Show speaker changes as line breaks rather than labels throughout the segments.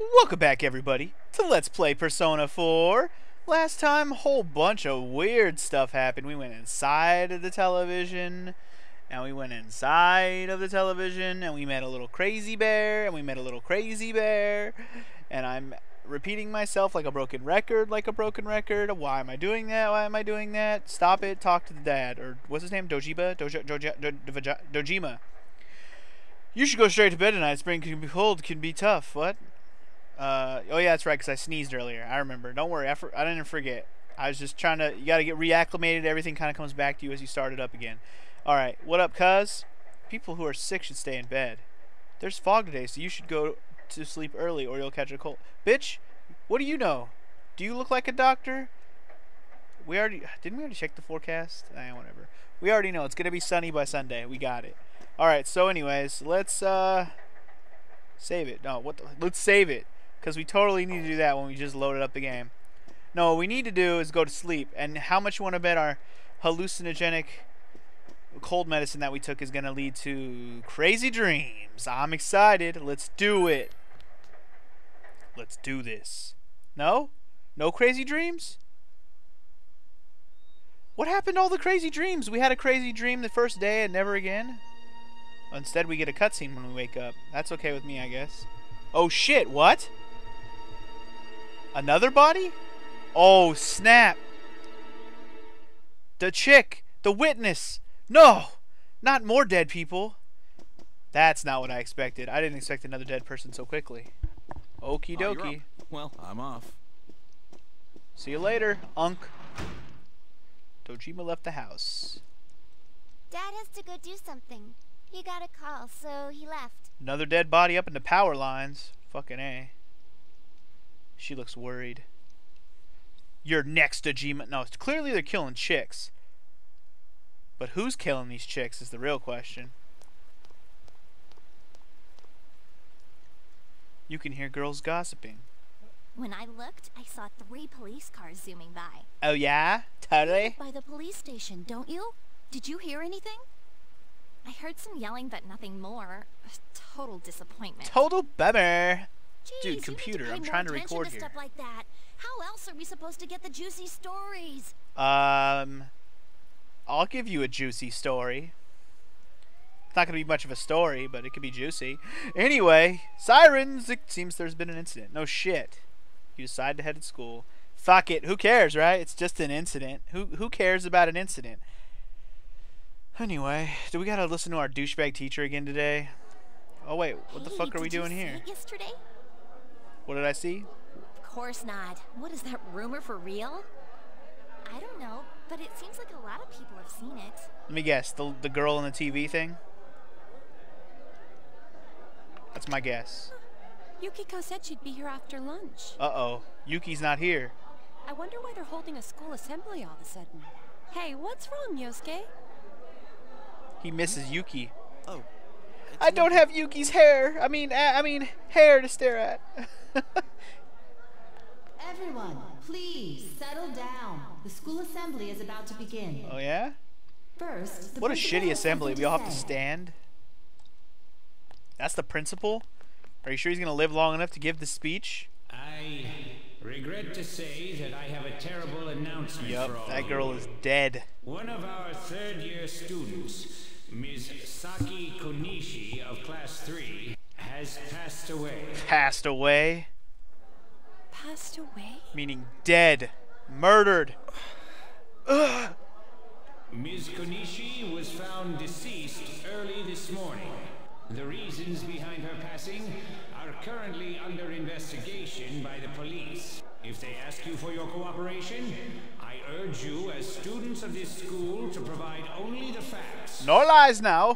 Welcome back, everybody, to Let's Play Persona 4. Last time, a whole bunch of weird stuff happened. We went inside of the television, and we went inside of the television, and we met a little crazy bear, and we met a little crazy bear, and I'm repeating myself like a broken record, Why am I doing that? Why am I doing that? Stop it. Talk to the dad. Or, what's his name? Dojima. You should go straight to bed tonight. Spring can be cold, can be tough. What? Oh yeah, that's right, because I sneezed earlier. I remember. Don't worry, I didn't forget. I was just trying to, you gotta get reacclimated. Everything kind of comes back to you as you start it up again. Alright, what up, cuz? People who are sick should stay in bed. There's fog today, so you should go to sleep early or you'll catch a cold. Bitch, what do you know? Do you look like a doctor? Didn't we already check the forecast? Whatever. We already know, it's gonna be sunny by Sunday. We got it. Alright, so anyways, let's, save it. No, let's save it. Because we totally need to do that when we just loaded up the game. No, what we need to do is go to sleep. And how much you want to bet our hallucinogenic cold medicine that we took is going to lead to crazy dreams. I'm excited. Let's do it. Let's do this. No? No crazy dreams? What happened to all the crazy dreams? We had a crazy dream the first day and never again? Instead, we get a cutscene when we wake up. That's okay with me, I guess. Oh, shit. What? Another body? Oh, snap. The chick. The witness. No. Not more dead people. That's not what I expected. I didn't expect another dead person so quickly. Okie dokie.
Well, I'm off.
See you later, Unk. Dojima left the house.
Dad has to go do something. He got a call, so he left.
Another dead body up in the power lines. Fucking A. She looks worried. You're next, Dojima. No, clearly they're killing chicks. But who's killing these chicks is the real question. You can hear girls gossiping.
When I looked, I saw 3 police cars zooming by.
Oh yeah? Totally?
By the police station, don't you? Did you hear anything? I heard some yelling, but nothing more. Total disappointment.
Total bummer.
Jeez,
Dude, computer, I'm trying to record here.
Stuff like that. How else are we supposed to get the juicy stories?
I'll give you a juicy story. It's not going to be much of a story, but it could be juicy. Anyway, sirens! It seems there's been an incident. No shit. You decide to head to school. Fuck it. Who cares, right? It's just an incident. Who cares about an incident? Anyway, do we gotta listen to our douchebag teacher again today? Oh wait, what the fuck are we doing here?
Yesterday?
What did I see?
Of course not. What is that rumor for real? I don't know, but it seems like a lot of people have seen it.
Let me guess, the girl in the TV thing? That's my guess.
Yukiko said she'd be here after lunch.
Uh-oh, Yuki's not here.
I wonder why they're holding a school assembly all of a sudden. Hey, what's wrong, Yosuke?
He misses Yuki.
Oh.
I don't have Yuki's hair. I mean, hair to stare at.
Everyone, please settle down. The school assembly is about to begin.
Oh yeah?
First,
what a shitty assembly. We all have to stand. That's the principal? Are you sure he's gonna live long enough to give the speech?
I regret to say that I have a terrible announcement for all
that
of
girl
you.
is dead.
One of our third-year students, Ms. Saki Konishi of Class 3, has passed away.
Passed away?
Passed away?
Meaning dead. Murdered. Ugh.
Ms. Konishi was found deceased early this morning. The reasons behind her passing are currently under investigation by the police. If they ask you for your cooperation, I urge you as students of this school to provide only the facts.
No lies now.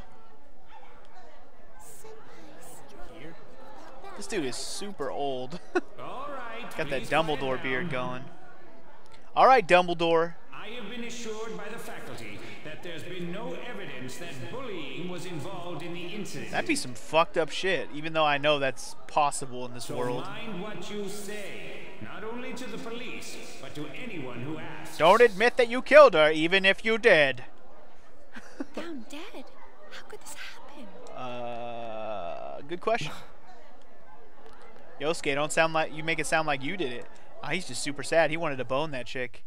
This dude is super old.
All right.
Got that
please
Dumbledore
quiet
beard
down.
going. All right, Dumbledore.
I have been assured by the faculty that there's been no evidence that bullying was involved in the incident.
That'd be some fucked up shit, even though I know that's possible in this world.
Mind what you say, not only to the police, but to anyone who asks.
Don't admit that you killed her, even if you did.
Found dead? How could this happen?
Good question. Yosuke, don't sound like you make it sound like you did it. Oh, he's just super sad. He wanted to bone that chick.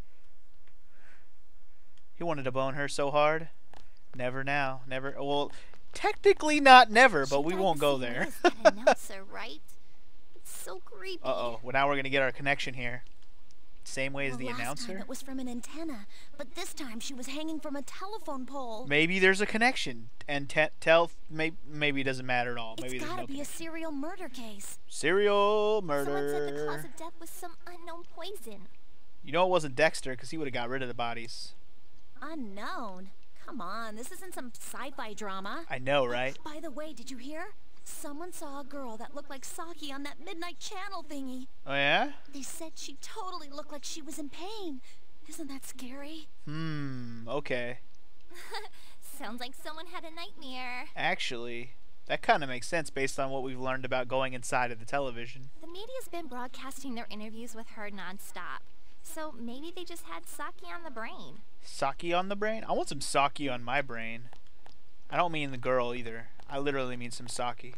He wanted to bone her so hard. Never now. Never. Well, technically not never, but we won't go there.
That announcer, right? It's so creepy.
Uh-oh. Well, now we're going to get our connection here. Same way as the
Last
announcer?
time it was from an antenna, but this time she was hanging from a telephone pole.
Maybe there's a connection. And maybe it doesn't matter at all. Maybe
It's
there's
gotta
no
be
connection.
a serial murder case.
Serial
Someone said the
murder.
cause of death was some unknown poison.
You know it wasn't Dexter, because he would have got rid of the bodies.
Unknown? Come on, this isn't some sci-fi drama.
I know, right?
By the way, did you hear? Someone saw a girl that looked like Saki on that midnight channel thingy.
Oh, yeah?
They said she totally looked like she was in pain. Isn't that scary?
Okay.
Sounds like someone had a nightmare.
Actually, that kind of makes sense based on what we've learned about going inside of the television.
The media's been broadcasting their interviews with her nonstop. So maybe they just had Saki on the brain.
Saki on the brain? I want some Saki on my brain. I don't mean the girl either. I literally mean some Saki.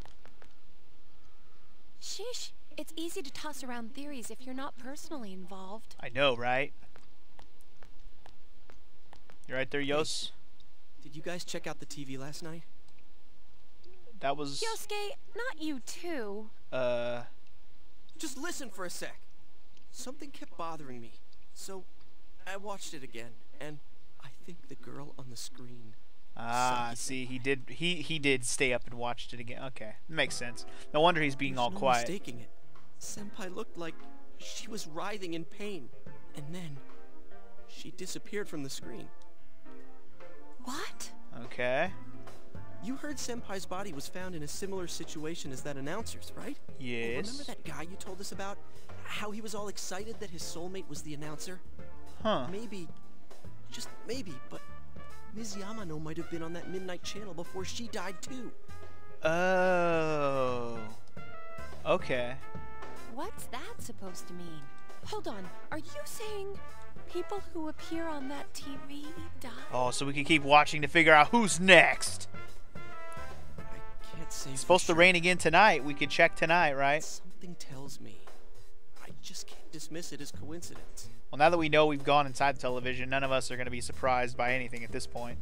Sheesh. It's easy to toss around theories if you're not personally involved.
I know, right? You right there, Yos?
Did you guys check out the TV last night?
That was...
Yosuke, not you too.
Just listen for a sec. Something kept bothering me, so I watched it again, and I think the girl on the screen...
Ah, see, he did stay up and watched it again. Okay, makes sense. No wonder he's being all
There's no
quiet.
mistaking it. Senpai looked like she was writhing in pain, and then she disappeared from the screen.
What?
Okay.
You heard Senpai's body was found in a similar situation as that announcer's, right?
Yes.
Remember that guy you told us about? How he was all excited that his soulmate was the announcer?
Huh.
Maybe, just maybe, but Ms. Yamano might have been on that midnight channel before she died too.
Oh. Okay.
What's that supposed to mean? Hold on, are you saying people who appear on that TV die?
Oh, so we can keep watching to figure out who's next.
I can't say.
It's supposed to rain again tonight. We can check tonight, right?
Something tells me. I just can't dismiss it as coincidence.
Well, now that we know we've gone inside the television, none of us are going to be surprised by anything at this point.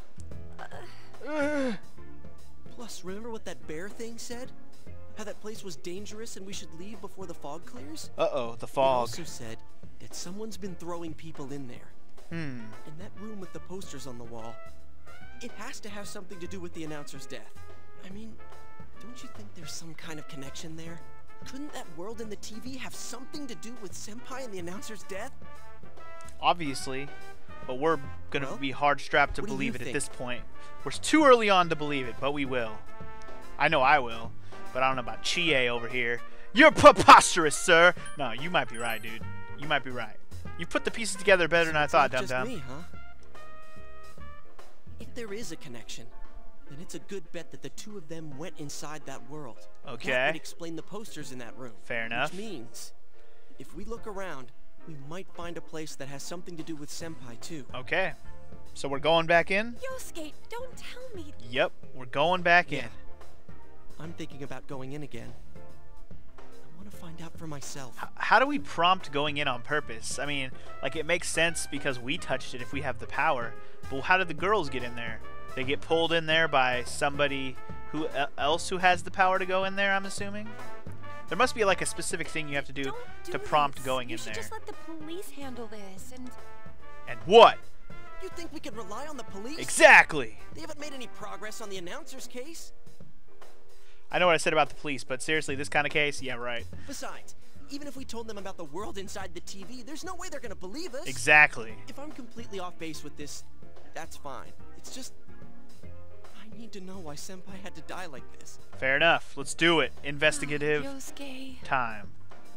Plus, remember what that bear thing said? How that place was dangerous and we should leave before the fog clears?
Uh-oh, the
It
fog.
also said that someone's been throwing people in there. In that room with the posters on the wall. It has to have something to do with the announcer's death. I mean, don't you think there's some kind of connection there? Couldn't that world in the TV have something to do with Senpai and the announcer's death?
Obviously, but we're going to
Well,
be hard-strapped to
what do
believe
you
it at
think?
this point. We're too early on to believe it, but we will. I know I will, but I don't know about Chie over here. You're preposterous, sir! No, you might be right, dude. You might be right. You put the pieces together better than I
It's
thought,
not just
dum-dum.
me, huh? If there is a connection, then it's a good bet that the two of them went inside that world.
Okay.
That would explain the posters in that room.
Fair enough.
Which means, if we look around, we might find a place that has something to do with Senpai too.
Okay. So we're going back in?
Yosuke, don't tell me.
Yep, we're going back in.
I'm thinking about going in again. I want to find out for myself.
How do we prompt going in on purpose? I mean, like, it makes sense because we touched it if we have the power. But how did the girls get in there? They get pulled in there by somebody else who has the power to go in there, I'm assuming? There must be, like, a specific thing you have to do
Don't do
to prompt
this.
going
you
in
should
there.
just let the police handle this and...
And what?
You think we could rely on the police?
Exactly!
They haven't made any progress on the announcer's case.
I know what I said about the police, but seriously, this kind of case? Yeah, right.
Besides, even if we told them about the world inside the TV, there's no way they're gonna believe us.
Exactly.
If I'm completely off base with this, that's fine. It's just, I need to know why Senpai had to die like this.
Fair enough. Let's do it. Investigative
Yosuke...
time.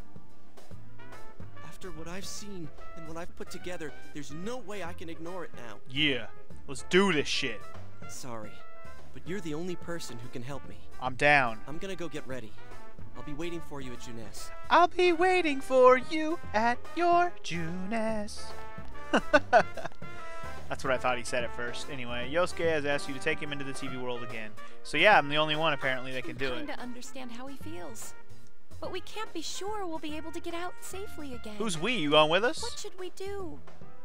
After what I've seen and what I've put together, there's no way I can ignore it now.
Yeah. Let's do this shit.
Sorry, but you're the only person who can help me.
I'm down.
I'm gonna go get ready. I'll be waiting for you at Juness.
I'll be waiting for you at your Juness. That's what I thought he said at first. Anyway, Yosuke has asked you to take him into the TV world again. So yeah, I'm the only one apparently that can do it.
Kinda understand how he feels. but we can't be sure we'll be able to get out safely again.
Who's we? You going with us?
What should we do?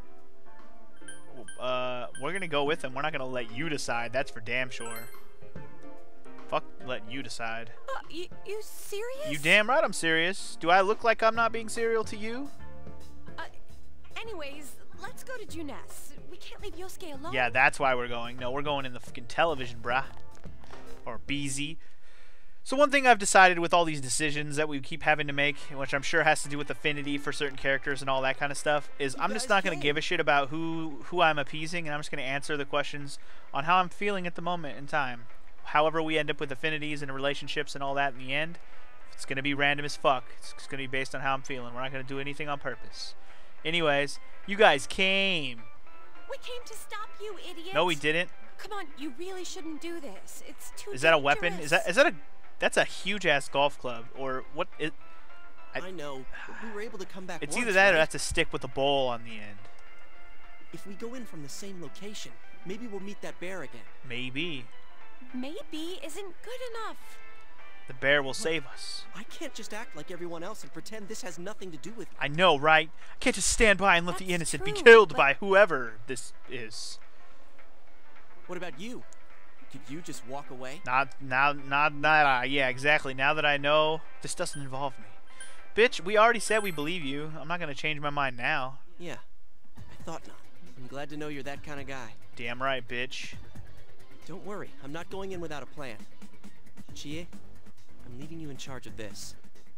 We're gonna go with him. We're not gonna let you decide. That's for damn sure. Fuck letting you decide.
You serious?
You damn right I'm serious. Do I look like I'm not being serial to you?
Anyways, let's go to Juness. We can't leave Yosuke alone.
Yeah, that's why we're going. No, we're going in the fucking television, brah. Or BZ. So one thing I've decided with all these decisions that we keep having to make, which I'm sure has to do with affinity for certain characters and all that kind of stuff, is I'm just not going to give a shit about who I'm appeasing, and I'm just going to answer the questions on how I'm feeling at the moment in time. However we end up with affinities and relationships and all that in the end, it's going to be random as fuck. It's going to be based on how I'm feeling. We're not going to do anything on purpose. Anyways, you guys came.
We came to stop you, idiot.
No, we didn't.
Come on, you really shouldn't do this. It's too
Is that a weapon?
dangerous.
Is that a... That's a huge-ass golf club. Or what...
I know, but we were able to come back
It's
once,
either that or
right?
that's a stick with a bowl on the end.
If we go in from the same location, maybe we'll meet that bear again.
Maybe.
Maybe isn't good enough.
The bear will save us.
I can't just act like everyone else and pretend this has nothing to do with me.
I know, right? I can't just stand by and let the
That's
innocent be
true,
killed
but-
by whoever this is.
What about you? Could you just walk away?
Not yeah, exactly. Now that I know, this doesn't involve me. Bitch, we already said we believe you. I'm not gonna change my mind now.
Yeah, I thought not. I'm glad to know you're that kind of guy.
Damn right, bitch.
Don't worry, I'm not going in without a plan. Chie, I'm leaving you in charge of this.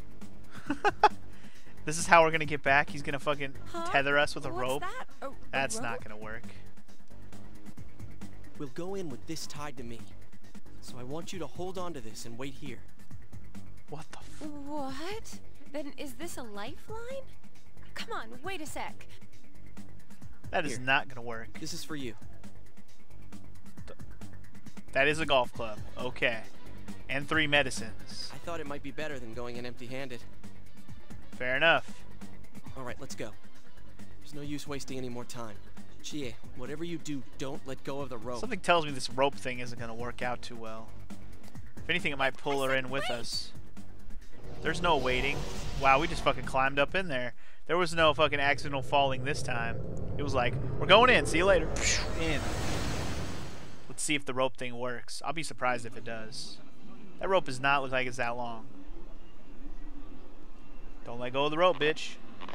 This is how we're gonna get back? He's gonna fucking tether us with a
What's
rope?
that? A
That's
rope?
not gonna work.
We'll go in with this tied to me. So I want you to hold on to this and wait here.
What the f...
What? Then is this a lifeline? Come on, wait a sec.
That is
Here.
not gonna work.
This is for you.
That is a golf club. Okay. And 3 medicines.
I thought it might be better than going in empty-handed.
Fair enough.
Alright, let's go. There's no use wasting any more time. Chie, whatever you do, don't let go of the rope.
Something tells me this rope thing isn't gonna work out too well. If anything, it might pull her in with us. There's no waiting. Wow, we just fucking climbed up in there. There was no fucking accidental falling this time. It was like, we're going in, see you later. In. Let's see if the rope thing works. I'll be surprised if it does. That rope does not look like it's that long. Don't let go of the rope, bitch.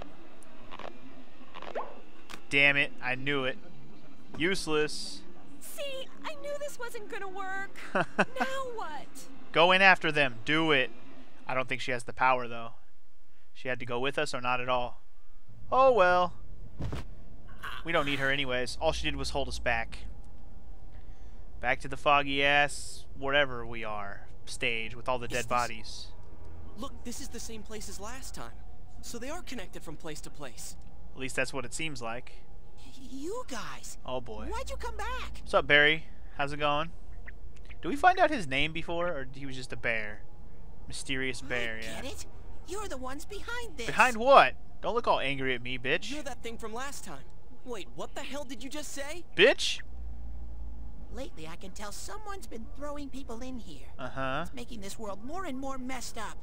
Damn it, I knew it. Useless.
See, I knew this wasn't gonna work. Now what?
Go in after them. Do it. I don't think she has the power, though. She had to go with us or not at all. Oh, well. We don't need her anyways. All she did was hold us back. Back to the foggy-ass, wherever we are, stage with all the dead bodies.
Look, this is the same place as last time. So they are connected from place to place.
At least that's what it seems like.
You guys!
Oh, boy.
Why'd you come back?
What's up, Barry? How's it going? Did we find out his name before, or he was just a bear? Mysterious bear, yeah.
Get it? You're the ones behind this.
Behind what? Don't look all angry at me, bitch.
You're that thing from last time. Wait, what the hell did you just say?
Bitch?
Lately, I can tell someone's been throwing people in here.
Uh-huh.
Making this world more and more messed up.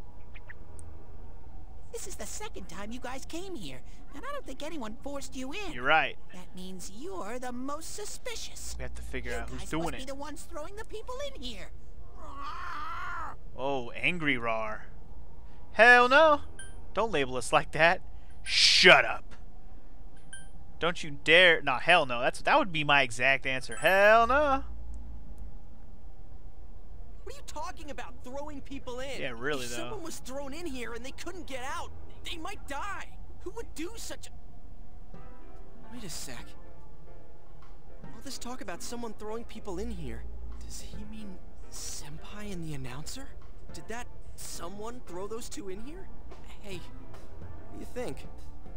This is the second time you guys came here, and I don't think anyone forced you in.
You're right.
That means you're the most suspicious.
We have to figure
You
out who's
guys
doing
must be
it.
the ones throwing the people in here.
Oh, angry roar. Hell no. Don't label us like that. Shut up. Don't you dare. Nah, hell no. That would be my exact answer. Hell no.
What are you talking about, throwing people in?
Yeah, really,
if
though.
someone was thrown in here and they couldn't get out, they might die. Who would do such a... Wait a sec. All this talk about someone throwing people in here, does he mean Senpai and the announcer? Did that someone throw those two in here? Hey, what do you think?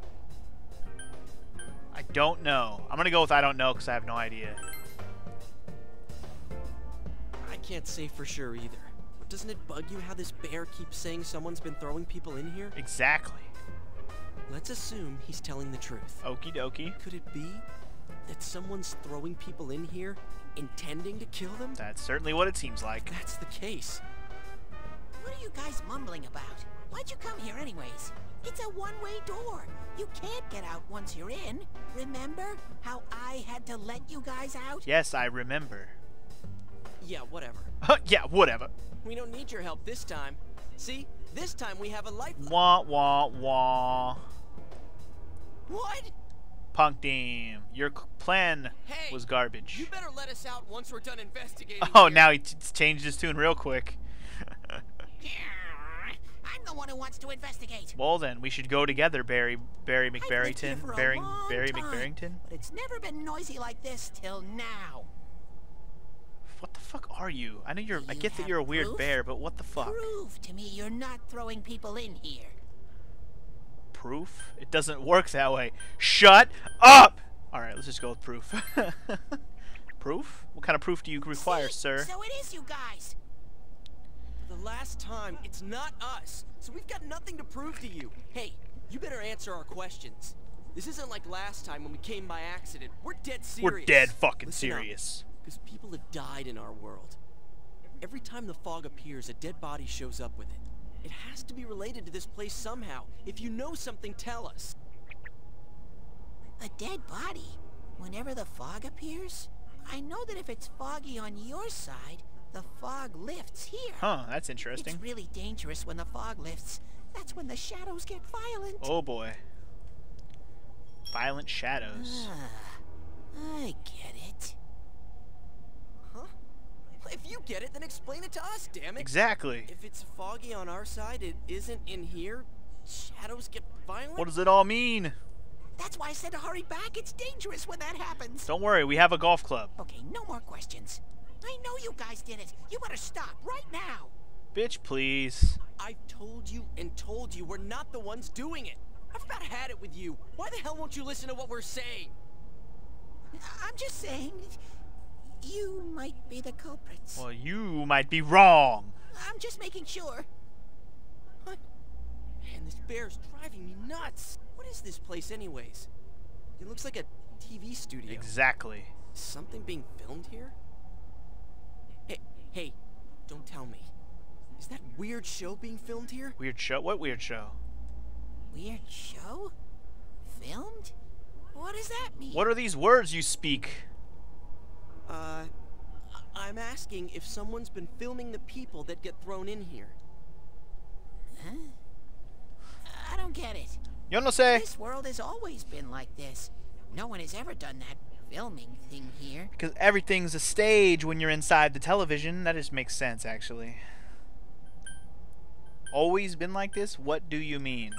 I don't know. I'm gonna go with I don't know because I have no idea.
I can't say for sure either. But doesn't it bug you how this bear keeps saying someone's been throwing people in here?
Exactly.
Let's assume he's telling the truth.
Okie dokie.
Could it be that someone's throwing people in here intending to kill them?
That's certainly what it seems like.
That's the case.
What are you guys mumbling about? Why'd you come here anyways? It's a one-way door. You can't get out once you're in. Remember how I had to let you guys out?
Yes, I remember.
Yeah, whatever.
Yeah, whatever.
We don't need your help this time. See? This time we have a lifeline.
Wah, wah, wah.
What?
Punk team. Your plan
Hey,
was garbage.
You better let us out once we're done investigating.
Oh,
here.
now he changed his tune real quick.
I'm the one who wants to investigate.
Well then, we should go together, Barry
I've lived here
McBarrington.
for a
Barry
long time,
McBarrington?
But it's never been noisy like this till now.
What the fuck are you? I know you're. I
You
get that
have
you're a weird
proof?
bear, but what the fuck?
Prove to me you're not throwing people in here.
Proof? It doesn't work that way. Shut up! Alright, let's just go with proof. Proof? What kind of proof do you require,
See?
sir?
So it is you guys.
The last time, it's not us. So we've got nothing to prove to you. Hey, you better answer our questions. This isn't like last time when we came by accident. We're dead serious.
We're dead fucking
Listen up,
serious.
because people have died in our world. Every time the fog appears, a dead body shows up with it. It has to be related to this place somehow. If you know something, tell us.
A dead body? Whenever the fog appears? I know that if it's foggy on your side, the fog lifts here.
Huh, that's interesting.
It's really dangerous when the fog lifts. That's when the shadows get violent.
Oh boy. Violent shadows.
I get it.
Huh? If you get it, then explain it to us, damn it.
Exactly.
If it's foggy on our side, it isn't in here. Shadows get violent?
What does it all mean?
That's why I said to hurry back. It's dangerous when that happens.
Don't worry, we have a golf club.
Okay, no more questions. I know you guys did it. You better stop right now.
Bitch, please.
I've told you we're not the ones doing it. I've about had it with you. Why the hell won't you listen to what we're saying?
I'm just saying, you might be the culprits.
Well, you might be wrong.
I'm just making sure.
What? Man, this bear's driving me nuts. What is this place anyways? It looks like a TV studio.
Exactly.
Is something being filmed here? Hey, don't tell me. Is that weird show being filmed here?
Weird show? What weird show?
Weird show? Filmed? What does that mean?
What are these words you speak?
I'm asking if someone's been filming the people that get thrown in here.
Huh? I don't get it.
Yo no sé.
This world has always been like this. No one has ever done that filming thing here.
Because everything's a stage when you're inside the television. That just makes sense, actually. Always been like this? What do you mean?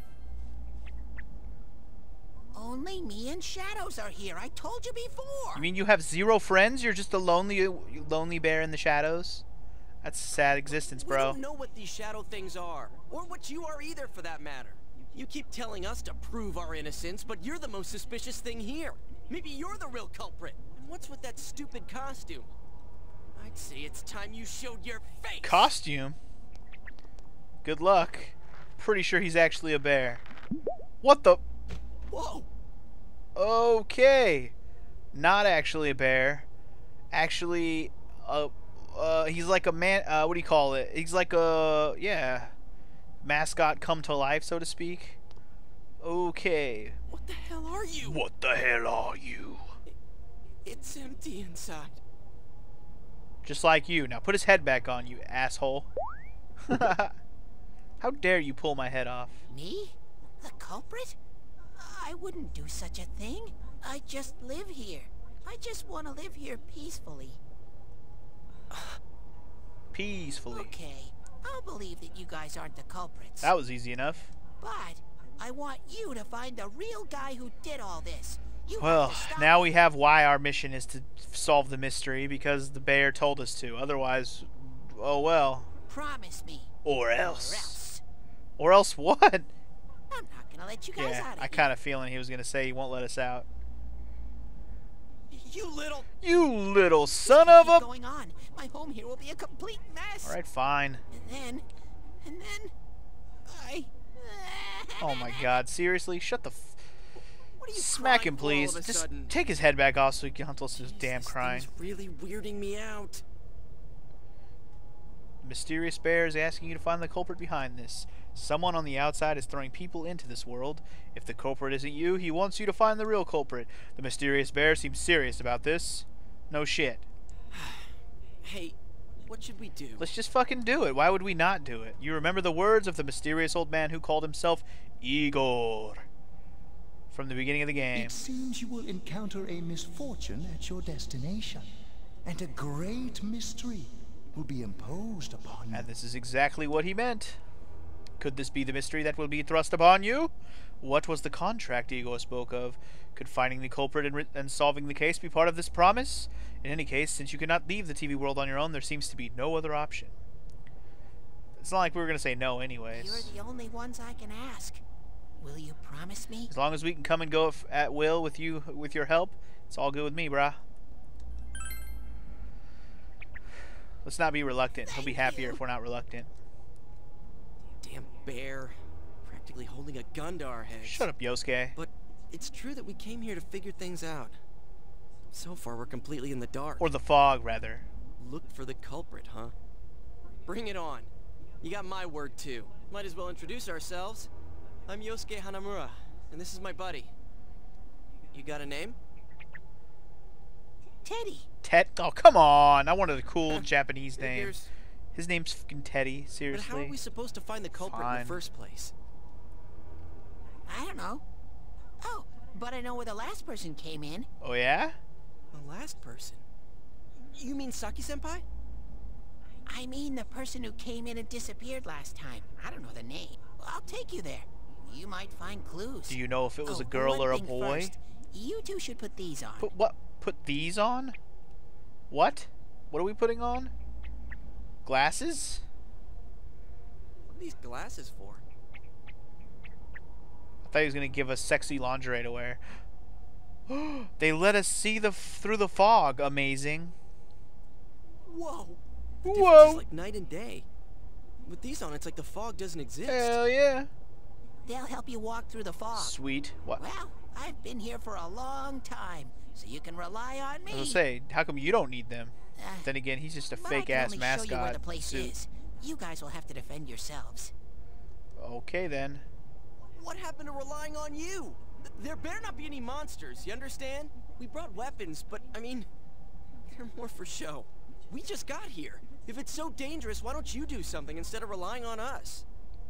Only me and Shadows are here. I told you before.
You mean you have 0 friends? You're just a lonely bear in the shadows? That's a sad existence,
We
bro.
don't know what these shadow things are, or what you are either, for that matter. You keep telling us to prove our innocence, but you're the most suspicious thing here. Maybe you're the real culprit. And what's with that stupid costume? I'd say it's time you showed your face.
Costume? Good luck. Pretty sure he's actually a bear. What the?
Whoa!
Okay. Not actually a bear. Actually, he's like a man, what do you call it? He's like a, yeah, mascot come to life, so to speak. Okay.
What the hell are you?
What the hell are you?
It's empty inside.
Just like you. Now put his head back on, you asshole. How dare you pull my head off?
Me? The culprit? I wouldn't do such a thing. I just live here. I just want to live here peacefully.
Peacefully.
Okay, I'll believe that you guys aren't the culprits.
That was easy enough.
But I want you to find the real guy who did all this. You
Well,
have to stop
now
him.
we have why our mission is to solve the mystery, because the bear told us to. Otherwise, oh well.
Promise me.
Or
Or
else.
else.
Or else what?
I'm not gonna let you guys
Yeah,
out of
I
here.
kind of feeling he was going to say he won't let us out.
You little...
You little
If
son
you
of
keep
a...
going on, my home here will be a complete mess.
Alright, fine.
And then, I...
Oh my god, seriously? Shut the f...
What are you
Smack
crying
him,
for all
please.
of a
Just
sudden?
take his head back off so he can listen to his
Jeez,
damn
this
crying.
thing's really weirding me out.
The mysterious bear is asking you to find the culprit behind this. Someone on the outside is throwing people into this world. If the culprit isn't you, he wants you to find the real culprit. The mysterious bear seems serious about this. No shit.
Hey, what should we do?
Let's just fucking do it. Why would we not do it? You remember the words of the mysterious old man who called himself Igor from the beginning of the game.
It seems you will encounter a misfortune at your destination, and a great mystery will be imposed upon you.
And this is exactly what he meant. Could this be the mystery that will be thrust upon you? What was the contract Igor spoke of? Could finding the culprit and solving the case be part of this promise? In any case, since you cannot leave the TV world on your own, there seems to be no other option. It's not like we were going to say no anyways.
You're the only ones I can ask. Will you promise me?
As long as we can come and go at will with you, with your help, it's all good with me, brah. Let's not be reluctant. He'll be happier if we're not reluctant.
Damn bear. Practically holding a gun to our heads.
Shut up, Yosuke.
But it's true that we came here to figure things out. So far, we're completely in the dark.
Or the fog, rather.
Look for the culprit, huh? Bring it on. You got my word, too. Might as well introduce ourselves. I'm Yosuke Hanamura, and this is my buddy. You got a name?
Teddy.
Oh, come on. I wanted a cool Japanese name.
Figures.
His name's fucking Teddy, seriously.
But how are we supposed to find the culprit in the first place?
I don't know. Oh, but I know where the last person came in.
Oh, yeah?
The last person? You mean Saki-senpai?
I mean the person who came in and disappeared last time. I don't know the name. Well, I'll take you there. You might find clues.
Do you know if it was a girl or a boy?
First, you two should put these on.
Put what? Put these on? What? What are we putting on? Glasses?
What are these glasses for?
I thought he was gonna give us sexy lingerie to wear. They let us see through the fog. Amazing.
Whoa. The
Whoa.
difference is like night and day. With these on, it's like the fog doesn't exist.
Hell yeah.
They'll help you walk through the fog.
Sweet. What?
Well, I've been here for a long time, so you can rely on me.
I was gonna say, how come you don't need them? Then again, he's just a fake-ass
Show you
mascot
where the place
suit.
is. You guys will have to defend yourselves.
Okay, then.
What happened to relying on you? There better not be any monsters, you understand? We brought weapons, but, I mean, they're more for show. We just got here. If it's so dangerous, why don't you do something instead of relying on us?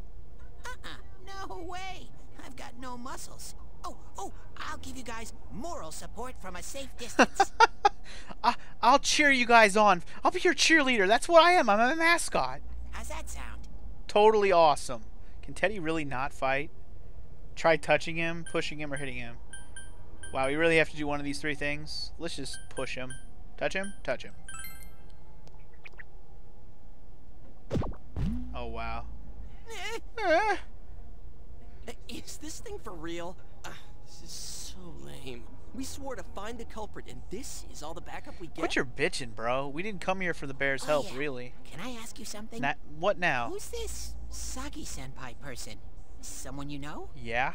No way. I've got no muscles. Oh, I'll give you guys moral support from a safe distance.
I'll cheer you guys on. I'll be your cheerleader. That's what I am. I'm a mascot.
How's that sound?
Totally awesome. Can Teddy really not fight? Try touching him, pushing him, or hitting him. Wow, we really have to do one of these three things? Let's just push him. Touch him? Touch him. Oh, wow.
Is this thing for real? This is so lame. We swore to find the culprit, and this is all the backup we get?
Quit your bitching, bro. We didn't come here for the bear's help,
yeah.
really.
Can I ask you something?
What now?
Who's this Saki-senpai person? Someone you know?
Yeah?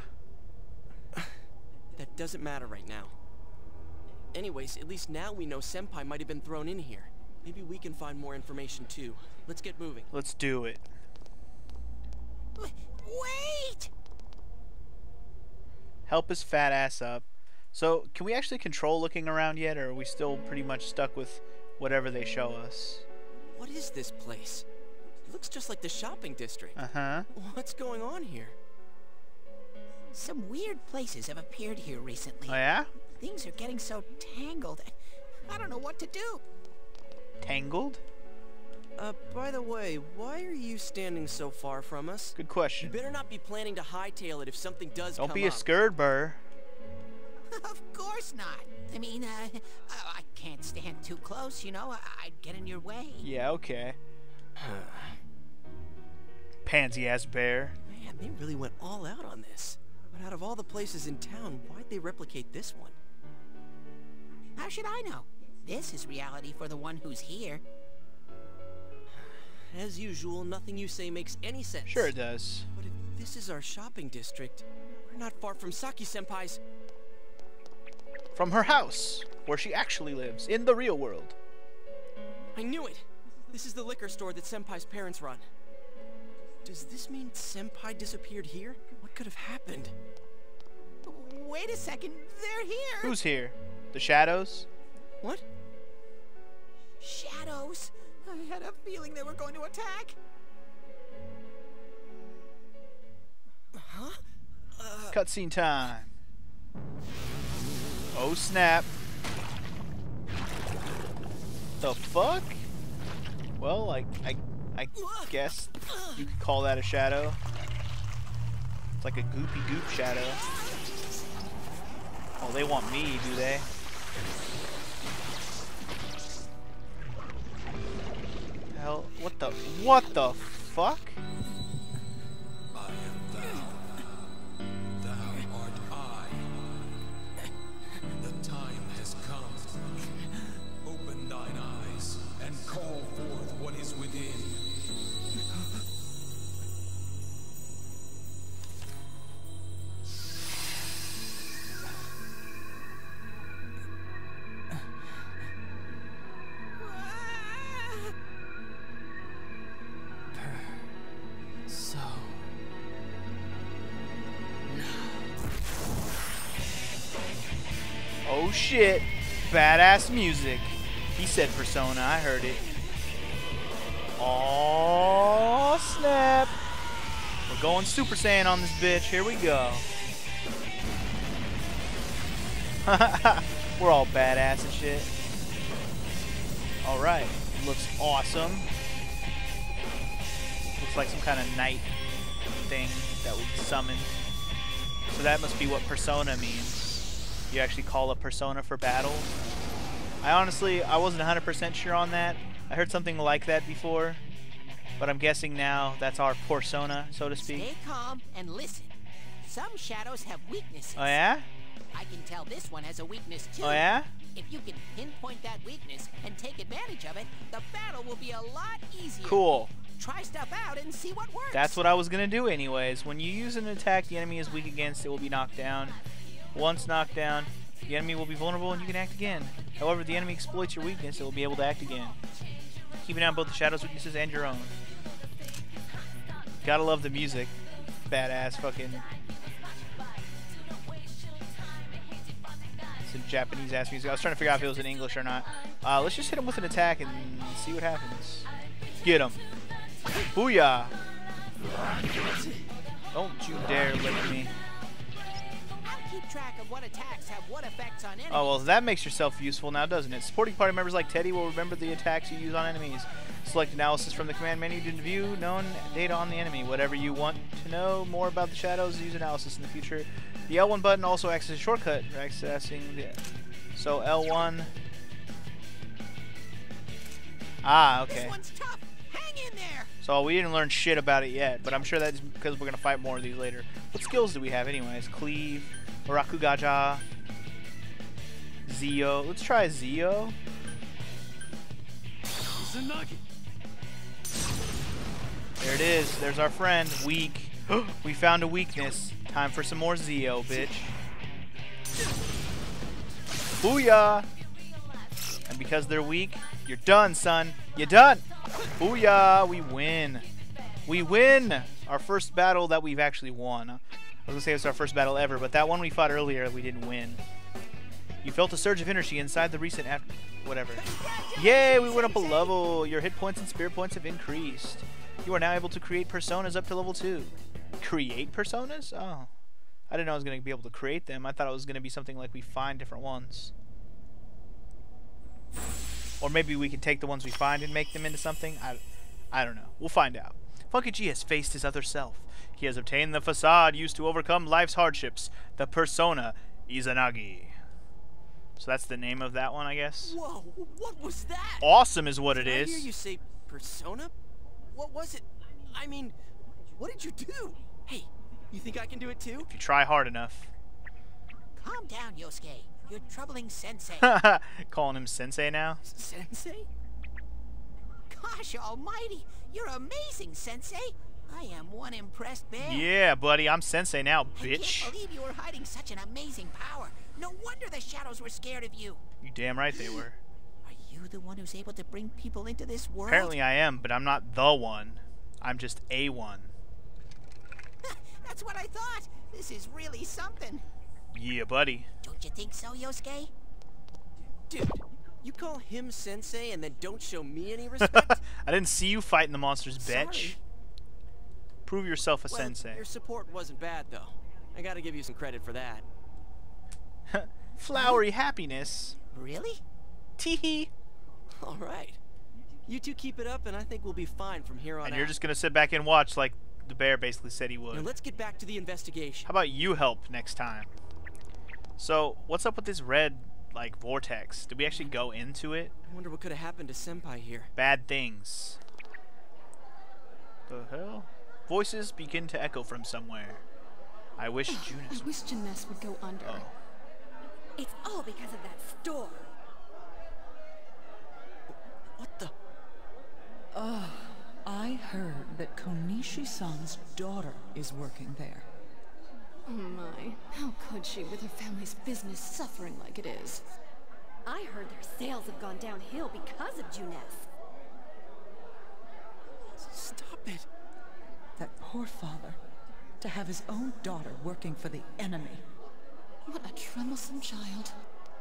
That doesn't matter right now. Anyways, at least now we know Senpai might have been thrown in here. Maybe we can find more information too. Let's get moving.
Let's do it.
Wait!
Help his fat ass up. So, can we actually control looking around yet, or are we still pretty much stuck with whatever they show us?
What is this place? It looks just like the shopping district.
Uh-huh.
What's going on here?
Some weird places have appeared here recently.
Oh, yeah?
Things are getting so tangled. I don't know what to do.
Tangled?
By the way, why are you standing so far from us?
Good
You
question.
better not be planning to hightail it if something does come
Don't
up.
be a scared burr.
Of course not. I mean, I can't stand too close, you know. I'd get in your way.
Yeah, okay. Pansy-ass bear.
Man, they really went all out on this. But out of all the places in town, why'd they replicate this one?
How should I know? This is reality for the one who's here.
As usual, nothing you say makes any sense.
Sure it does.
But if this is our shopping district, we're not far from Saki-senpai's.
From her house, where she actually lives, in the real world.
I knew it! This is the liquor store that Senpai's parents run. Does this mean Senpai disappeared here? What could have happened?
Wait a second, they're here!
Who's here? The shadows?
What?
Shadows? I had a feeling they were going to attack.
Huh?
Cutscene time. Oh snap. The fuck? Well, I guess you could call that a shadow. It's like a goopy goop shadow. Oh, they want me, do they? Hell, what the fuck?
I am thou. Thou art I. The time has come. Open thine eyes and call forth what is within.
Oh shit. Badass music. He said Persona, I heard it. Oh snap. We're going Super Saiyan on this bitch. Here we go. We're all badass and shit. Alright. Looks awesome. Looks like some kind of knight thing that we summoned. So that must be what Persona means. You actually call a persona for battle. I wasn't 100% sure on that. I heard something like that before, but I'm guessing now that's our persona, so to speak.
Stay calm and listen. Some shadows have weaknesses.
Oh yeah?
I can tell this one has a weakness too.
Oh yeah?
If you can pinpoint that weakness and take advantage of it, the battle will be a lot easier.
Cool.
Try stuff out and see what works.
That's what I was gonna do anyways. When you use an attack the enemy is weak against, it will be knocked down. Once knocked down, the enemy will be vulnerable and you can act again. However, if the enemy exploits your weakness, it will be able to act again, keeping down both the shadow's weaknesses and your own. Gotta love the music. Badass fucking... Some Japanese ass music. I was trying to figure out if it was in English or not. Let's just hit him with an attack and see what happens. Get him. Booyah! Don't you dare lick me.
Keep track of what attacks have what effects on enemies.
Oh, well, that makes yourself useful now, doesn't it? Supporting party members like Teddy will remember the attacks you use on enemies. Select analysis from the command menu to view known data on the enemy. Whatever you want to know more about the shadows, use analysis in the future. The L1 button also acts as a shortcut for accessing the... So, L1... Ah, okay.
This one's tough. Hang in there.
So, we didn't learn shit about it yet, but I'm sure that's because we're going to fight more of these later. What skills do we have anyways? Cleave... Rakugaja, Zio. Let's try Zio. There it is. There's our friend. Weak. We found a weakness. Time for some more Zio, bitch. Booyah! And because they're weak, you're done, son. You're done. Booyah! We win. We win! Our first battle that we've actually won. I was gonna say it's our first battle ever, but that one we fought earlier, we didn't win. You felt a surge of energy inside the recent whatever. Yay, we went up a level. Your hit points and spirit points have increased. You are now able to create personas up to level 2. Create personas? Oh. I didn't know I was gonna be able to create them. I thought it was gonna be something like we find different ones. Or maybe we can take the ones we find and make them into something. I don't know. We'll find out. Funky G has faced his other self. He has obtained the facade used to overcome life's hardships, the persona Izanagi. So that's the name of that one, I guess.
Whoa, what was that?
Awesome is what it
Did
is.
I hear you say persona? What was it? I mean, what did you do? Hey, you think I can do it too?
If you try hard enough.
Calm down, Yosuke. You're troubling Sensei.
Calling him Sensei now?
Sensei?
Gosh almighty, you're amazing, Sensei. I am one impressed bear.
Yeah, buddy, I'm Sensei now,
I
bitch.
can't believe you were hiding such an amazing power. No wonder the shadows were scared of you.
You damn right they were.
Are you the one who's able to bring people into this world?
Apparently I am, but I'm not the one. I'm just a one.
That's what I thought. This is really something.
Yeah, buddy.
Don't you think so, Yosuke?
Dude, you call him Sensei and then don't show me any respect?
I didn't see you fighting the monsters, bitch.
Sorry.
Prove yourself a
Well,
sensei.
your support wasn't bad, though. I gotta give you some credit for that.
Flowery happiness.
Really?
Teehee.
All right. You two keep it up, and I think we'll be fine from here on out.
And you're just gonna sit back and watch like the bear basically said he would.
Now let's get back to the investigation.
How about you help next time? So, what's up with this red, like, vortex? Did we actually go into it?
I wonder what could have happened to Senpai here.
Bad things. The hell? Voices begin to echo from somewhere. I wish Junis.
I wish Jeunesse would go under.
Oh.
It's all because of that store.
What the?
I heard that Konishi-san's daughter is working there.
Oh my, how could she with her family's business suffering like it is?
I heard their sales have gone downhill because of Junes.
Stop it.
That poor father, to have his own daughter working for the enemy.
What a troublesome child.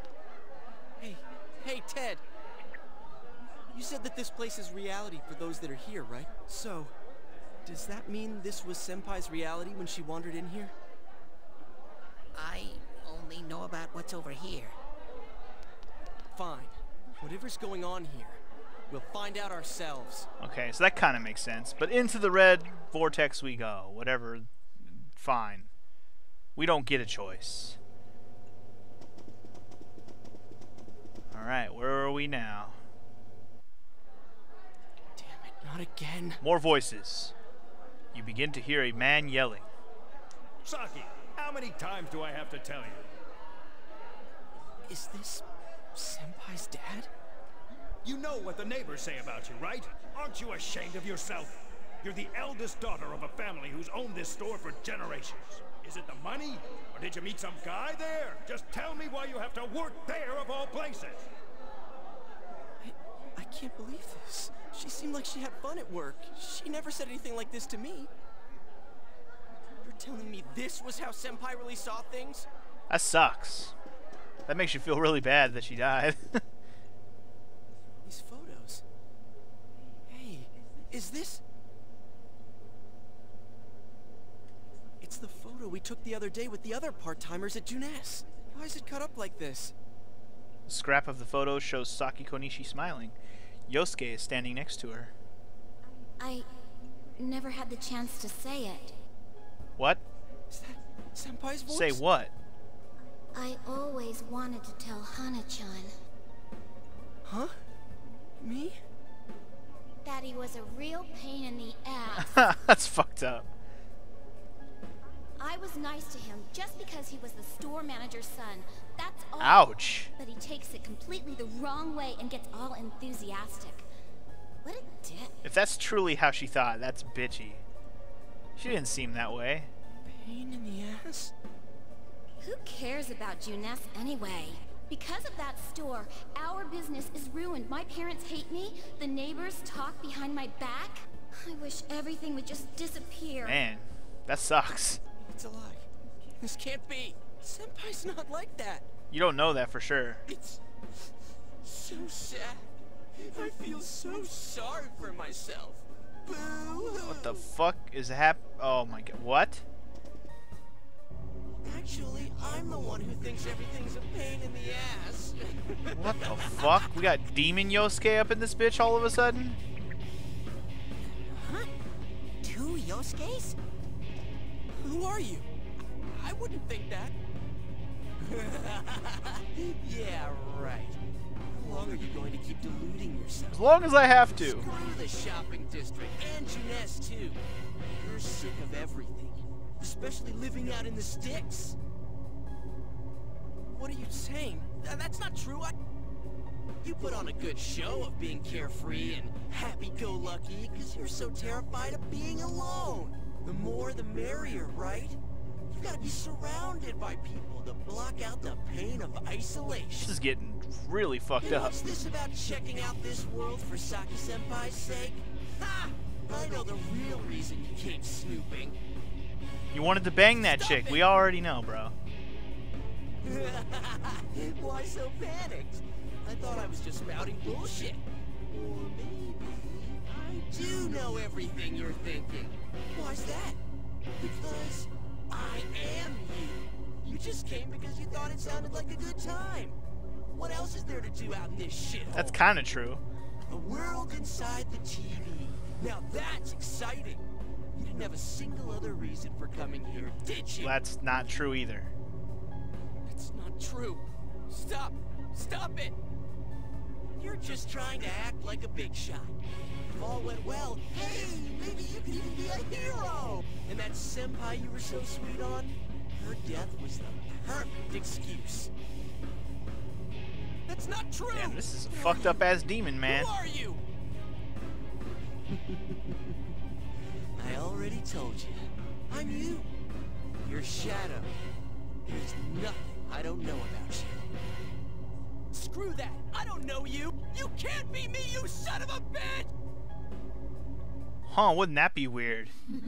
Hey, Ted. You said that this place is reality for those that are here, right? So, does that mean this was Senpai's reality when she wandered in here?
I only know about what's over here.
Fine. Whatever's going on here, we'll find out ourselves.
Okay, so that kind of makes sense. But into the red vortex we go. Whatever. Fine. We don't get a choice. Alright, where are we now?
Damn it, not again.
More voices. You begin to hear a man yelling.
Saki, how many times do I have to tell you?
Is this Senpai's dad?
You know what the neighbors say about you, right? Aren't you ashamed of yourself? You're the eldest daughter of a family who's owned this store for generations. Is it the money? Or did you meet some guy there? Just tell me why you have to work there of all places.
I can't believe this. She seemed like she had fun at work. She never said anything like this to me. You're telling me this was how Senpai really saw things?
That sucks. That makes you feel really bad that she died.
These photos. Hey, is this... It's the photo we took the other day with the other part-timers at Junes. Why is it cut up like this?
The scrap of the photo shows Saki Konishi smiling. Yosuke is standing next to her.
I never had the chance to say it.
What?
Is that Senpai's voice?
Say what?
I always wanted to tell Hana-chan.
Huh? Me?
That he was a real pain in the ass.
That's fucked up.
I was nice to him just because he was the store manager's son. That's all.
Ouch.
But he takes it completely the wrong way and gets all enthusiastic. What a dick.
If that's truly how she thought, that's bitchy. She didn't seem that way.
Pain in the ass?
Who cares about Junes anyway? Because of that store, our business is ruined. My parents hate me. The neighbors talk behind my back. I wish everything would just disappear.
Man, that sucks.
It's a lie. This can't be. Senpai's not like that.
You don't know that for sure.
It's so sad. I feel so sorry for myself. Boo!
What the fuck is Oh my god. What?
Actually, I'm the one who thinks everything's a pain in the ass.
What the fuck? We got Demon Yosuke up in this bitch all of a sudden?
Huh? 2 Yosuke's?
Who are you? I wouldn't think that. Yeah, right. How long are you going to keep deluding yourself?
As long as I have to.
Screw the shopping district and Junes too. You're sick of everything, especially living out in the sticks. What are you saying? That's not true. You put on a good show of being carefree and happy-go-lucky because you're so terrified of being alone. The more the merrier, right? You've got to be surrounded by people to block out the pain of isolation.
This is getting really fucked
And
up.
what's this about checking out this world for Saki-senpai's sake? Ha! I know the real reason you came snooping.
You wanted to bang that chick. We already know, bro.
Why so panicked? I thought I was just spouting bullshit. Or maybe I do know everything you're thinking. Why's that? Because I am you. You just came because you thought it sounded like a good time. What else is there to do out in this shithole?
That's kind of true.
A world inside the TV. Now that's exciting. You didn't have a single other reason for coming here, did you?
That's not true either.
It's not true. Stop! Stop it! You're just trying to act like a big shot. If all went well, hey, maybe you could even be a hero! And that senpai you were so sweet on, her death was the perfect excuse. That's not true!
Damn, this is a fucked up ass demon, man.
Who are you? I already told you. I'm you. Your shadow. There's nothing I don't know about you. Screw that! I don't know you! You can't be me, you son of a bitch!
Huh, wouldn't that be weird?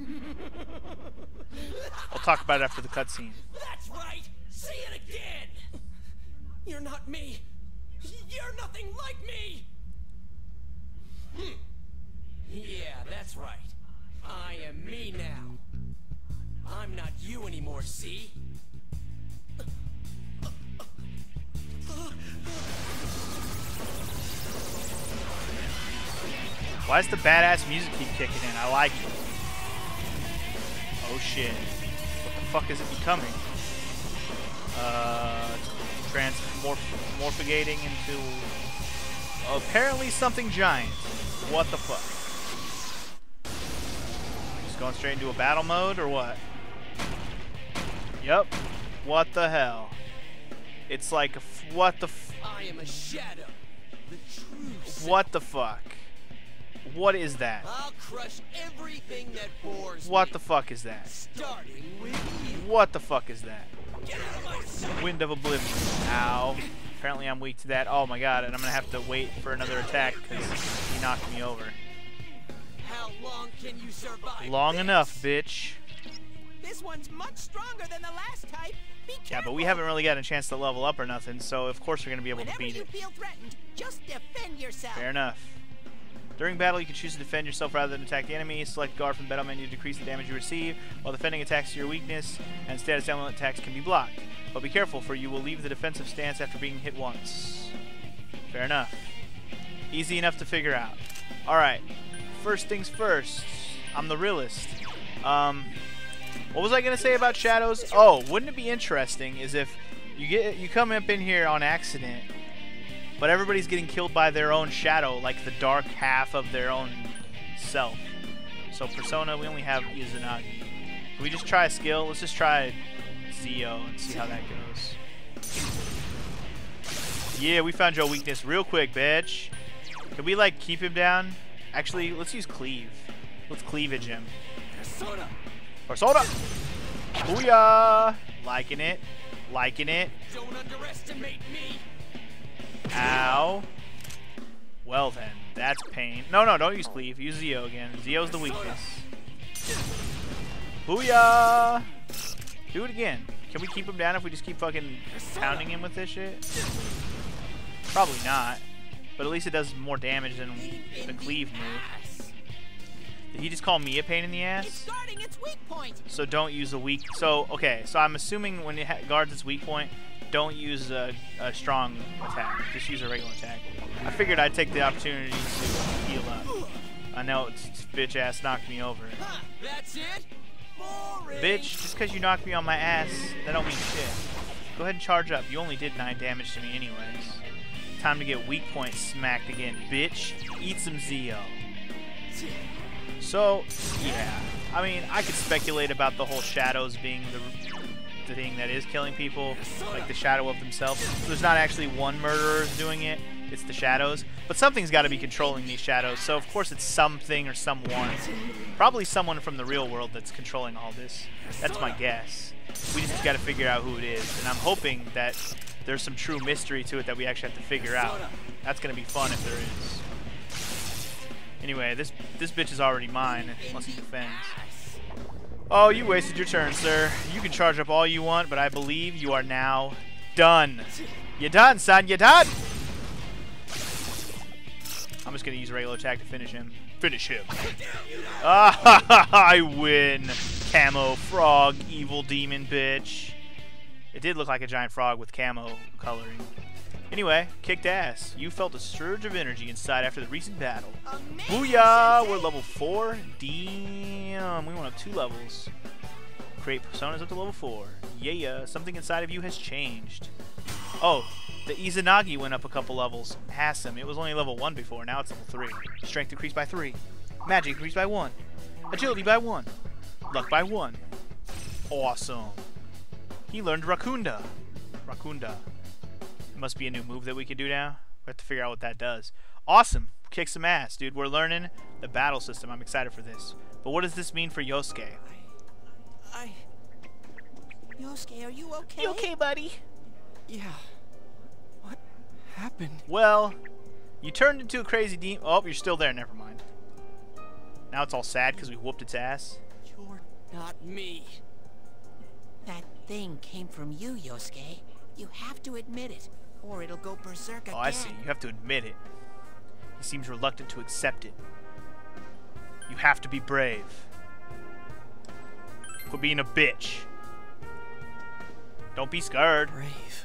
We'll talk about it after the cutscene.
That's right! Say it again! You're not me! You're nothing like me! Yeah, that's right. I am me now. I'm not you anymore, see?
Why does the badass music keep kicking in? I like it. Oh shit. What the fuck is it becoming? Morphigating into apparently something giant. What the fuck? Just going straight into a battle mode or what? Yep. What the hell? It's like what the
I am a shadow. The true
what the fuck? What is that?
I'll crush everything that bores
What
me.
the fuck is that?
Starting with you.
What the fuck is that?
Get out of my sight.
Wind of Oblivion. Ow. Apparently I'm weak to that. Oh my god, and I'm gonna have to wait for another attack because he knocked me over.
How long can you survive?
Long
this?
enough, bitch.
This one's much stronger than the last type. Be careful.
Yeah, but we haven't really gotten a chance to level up or nothing, so of course we're gonna be able to beat it.
Whenever you feel threatened, just defend yourself.
Fair enough. During battle, you can choose to defend yourself rather than attack the enemy. Select guard from the battle menu to decrease the damage you receive, while defending attacks to your weakness, and status element attacks can be blocked. But be careful, for you will leave the defensive stance after being hit once. Fair enough. Easy enough to figure out. Alright, first things first. I'm the realist. What was I going to say about shadows? Oh, wouldn't it be interesting is if you come up in here on accident, but everybody's getting killed by their own shadow, like the dark half of their own self. So Persona, we only have Izanagi. Can we just try a skill? Let's just try Zio and see how that goes. Yeah, we found your weakness real quick, bitch. Can we, like, keep him down? Actually, let's use Cleave. Let's cleavage him.
Persona!
Persona! Booyah! Liking it. Liking it.
Don't underestimate me!
Ow. Well then, that's pain. No, don't use Cleave. Use Zio again. Zio's the weakness. Booyah! Do it again. Can we keep him down if we just keep fucking pounding him with this shit? Probably not. But at least it does more damage than the Cleave move. Did he just call me a pain in the ass?
It's guarding its weak point.
So don't use a weak... So, okay. So I'm assuming when it guards its weak point, don't use a strong attack. Just use a regular attack. I figured I'd take the opportunity to heal up. I know it's bitch ass knocked me over.
That's it? Boring.
Bitch, just because you knocked me on my ass, that don't mean shit. Go ahead and charge up. You only did 9 damage to me anyways. Time to get weak point smacked again, bitch. Eat some Zio. So, yeah. I mean, I could speculate about the whole shadows being the thing that is killing people, like the shadow of themselves. There's not actually one murderer doing it, it's the shadows. But something's got to be controlling these shadows, so of course it's something or someone. Probably someone from the real world that's controlling all this. That's my guess. We just got to figure out who it is, and I'm hoping that there's some true mystery to it that we actually have to figure out. That's going to be fun if there is. Anyway, this bitch is already mine, unless he defends. Oh, you wasted your turn, sir. You can charge up all you want, but I believe you are now done. You done, son. You done. I'm just gonna use a regular attack to finish him. Finish him. Ah, I win. Camo frog, evil demon bitch. It did look like a giant frog with camo coloring. Anyway, kicked ass. You felt a surge of energy inside after the recent battle. Booyah! We're level 4. Damn, we went up 2 levels. Create personas up to level 4. Yeah, something inside of you has changed. Oh, the Izanagi went up a couple levels. Awesome. It was only level 1 before. Now it's level 3. Strength increased by 3. Magic increased by 1. Agility by 1. Luck by 1. Awesome. He learned Rakunda. Rakunda. It must be a new move that we can do now. We have to figure out what that does. Awesome. Kick some ass, dude. We're learning the battle system. I'm excited for this. But what does this mean for Yosuke?
Yosuke, are you okay?
You okay, buddy?
Yeah. What happened?
Well, you turned into a crazy demon. Oh, you're still there. Never mind. Now it's all sad because we whooped its ass.
You're not me.
That thing came from you, Yosuke. You have to admit it, or it'll go berserk again.
Oh, I see. You have to admit it. He seems reluctant to accept it. You have to be brave. Quit being a bitch. Don't be scared.
Brave.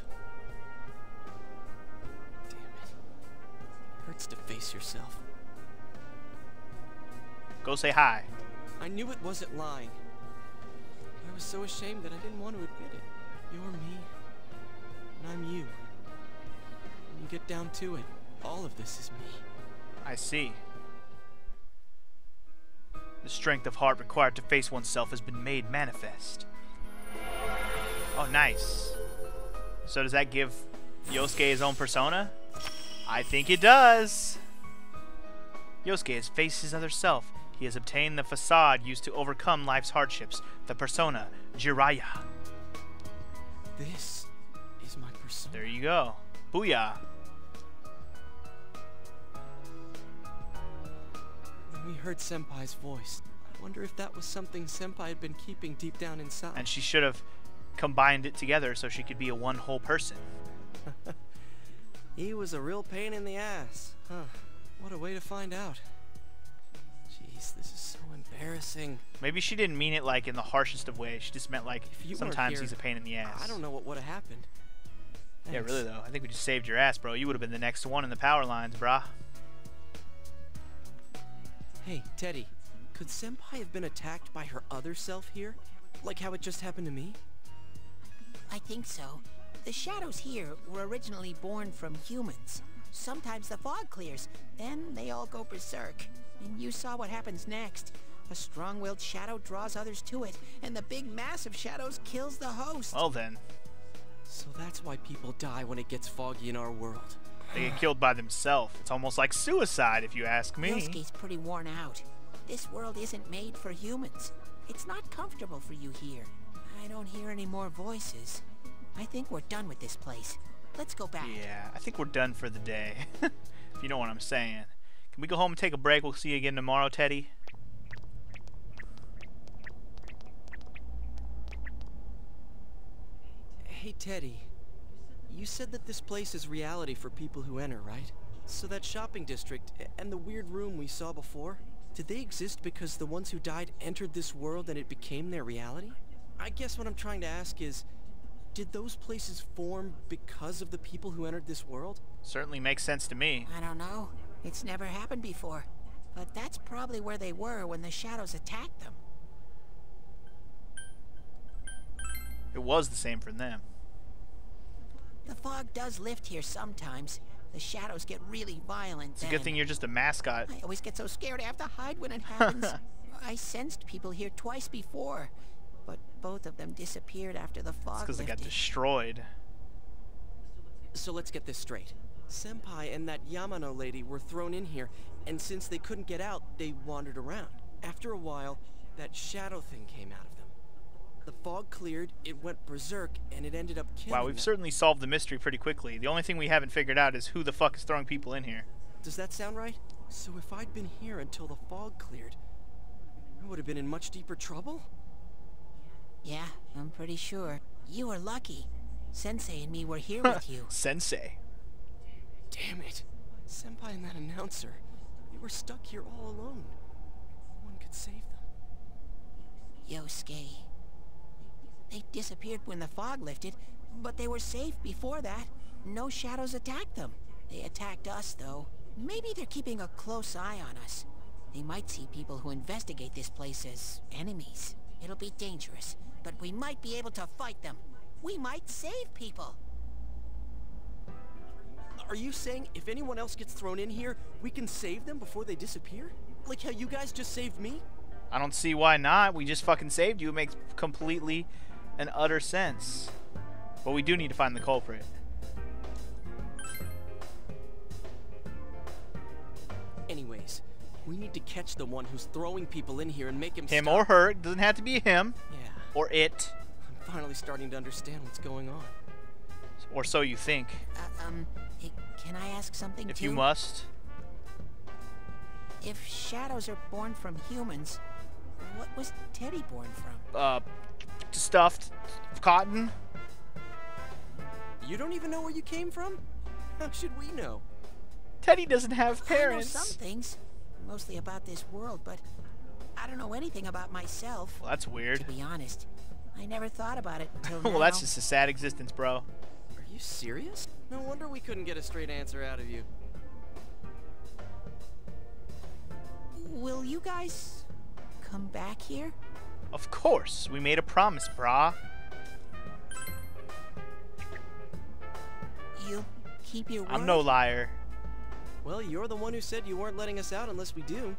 Damn it. Hurts to face yourself.
Go say hi.
I knew it wasn't lying. I was so ashamed that I didn't want to admit it. You're me, and I'm you. When you get down to it, all of this is me.
I see. The strength of heart required to face oneself has been made manifest. Oh, nice. So does that give Yosuke his own persona? I think it does. Yosuke has faced his other self. He has obtained the facade used to overcome life's hardships, the persona Jiraiya.
This is my persona.
There you go. Booyah.
When we heard Senpai's voice, I wonder if that was something Senpai had been keeping deep down inside.
And she should have combined it together so she could be a one whole person.
He was a real pain in the ass. Huh. What a way to find out. Jeez, this is so embarrassing.
Maybe she didn't mean it like in the harshest of ways. She just meant like sometimes
here,
he's a pain in the ass.
I don't know what would have happened. Thanks.
Yeah, really though. I think we just saved your ass, bro. You would have been the next one in the power lines, brah.
Hey, Teddy. Could Senpai have been attacked by her other self here? Like how it just happened to me?
I think so. The shadows here were originally born from humans. Sometimes the fog clears, then they all go berserk. And you saw what happens next. A strong-willed shadow draws others to it, and the big mass of shadows kills the host.
Well then.
So that's why people die when it gets foggy in our world.
They get killed by themselves. It's almost like suicide, if you ask me.
Yosuke's pretty worn out. This world isn't made for humans. It's not comfortable for you here. I don't hear any more voices. I think we're done with this place. Let's go back.
Yeah, I think we're done for the day. If you know what I'm saying. Can we go home and take a break? We'll see you again tomorrow, Teddy.
Hey, Teddy. You said that this place is reality for people who enter, right? So that shopping district and the weird room we saw before, did they exist because the ones who died entered this world and it became their reality? I guess what I'm trying to ask is, did those places form because of the people who entered this world?
Certainly makes sense to me.
I don't know. It's never happened before. But that's probably where they were when the shadows attacked them.
It was the same for them.
The fog does lift here sometimes. The shadows get really violent.
It's a good thing you're just a mascot.
I always get so scared I have to hide when it happens. I sensed people here twice before, but both of them disappeared after the fog
because they got
lifted.
destroyed.
So let's get this straight. Senpai and that Yamano lady were thrown in here, and since they couldn't get out, they wandered around. After a while, that shadow thing came out of them. The fog cleared, it went berserk, and it ended up killing
Wow, we've
them.
certainly solved the mystery pretty quickly. The only thing we haven't figured out is who the fuck is throwing people in here.
Does that sound right? So if I'd been here until the fog cleared, I would have been in much deeper trouble?
Yeah, I'm pretty sure. You were lucky. Sensei and me were here with you.
Sensei.
Damn it. Senpai and that announcer. They were stuck here all alone. No one could save them.
Yosuke. They disappeared when the fog lifted, but they were safe before that. No shadows attacked them. They attacked us, though. Maybe they're keeping a close eye on us. They might see people who investigate this place as enemies. It'll be dangerous, but we might be able to fight them. We might save people.
Are you saying if anyone else gets thrown in here, we can save them before they disappear? Like how you guys just saved me?
I don't see why not. We just fucking saved you. It makes completely and utter sense. But we do need to find the culprit.
Anyways, we need to catch the one who's throwing people in here and make him
Him
stop.
or her. It doesn't have to be him.
Yeah.
Or it.
I'm finally starting to understand what's going on.
Or so you think.
Can I ask something
If
too?
you must.
If shadows are born from humans, what was Teddy born from?
Stuffed cotton.
You don't even know where you came from? How should we know?
Teddy doesn't have parents.
I know some things, mostly about this world, but I don't know anything about myself.
Well, that's weird.
To be honest, I never thought about it until
Well,
now.
that's just a sad existence, bro.
Are you serious? No wonder we couldn't get a straight answer out of you.
Will you guys come back here?
Of course. We made a promise, brah.
You'll keep your word?
I'm no liar.
Well, you're the one who said you weren't letting us out unless we do.